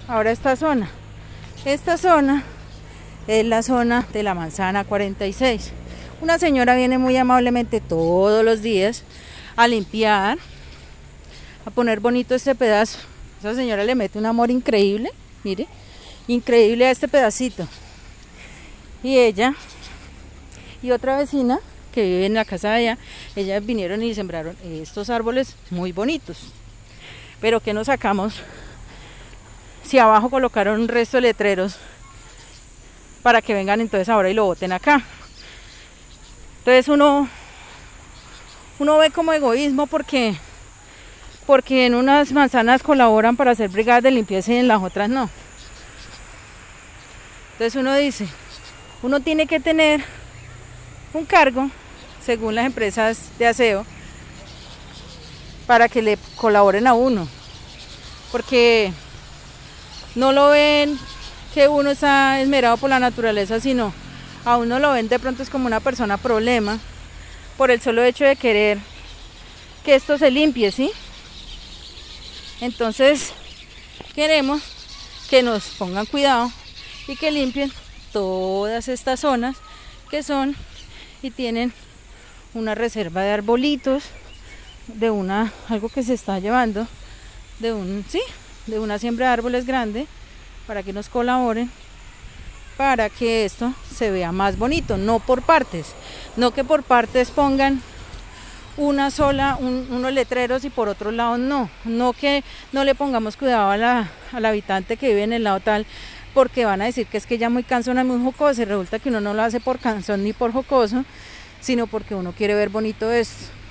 Ahora esta zona es la zona de la manzana 46. Una señora viene muy amablemente todos los días a limpiar, a poner bonito este pedazo. Esa señora le mete un amor increíble, mire, increíble a este pedacito. Y ella y otra vecina que vive en la casa de allá, ellas vinieron y sembraron estos árboles muy bonitos. Pero ¿qué nos sacamos si abajo colocaron un resto de letreros para que vengan entonces ahora y lo boten acá? Entonces uno ve como egoísmo porque en unas manzanas colaboran para hacer brigadas de limpieza y en las otras no. Entonces uno dice, uno tiene que tener un cargo según las empresas de aseo para que le colaboren a uno, porque no lo ven que uno está esmerado por la naturaleza, sino a uno lo ven de pronto es como una persona problema por el solo hecho de querer que esto se limpie, ¿sí? Entonces queremos que nos pongan cuidado y que limpien todas estas zonas que son y tienen una reserva de arbolitos, de algo que se está llevando, de una siembra de árboles grande, para que nos colaboren, para que esto se vea más bonito, no por partes, no que por partes pongan unos letreros y por otro lado no que no le pongamos cuidado al habitante que vive en el lado tal, porque van a decir que es que ya muy cansona, muy jocosa, y resulta que uno no lo hace por cansón ni por jocoso, sino porque uno quiere ver bonito esto.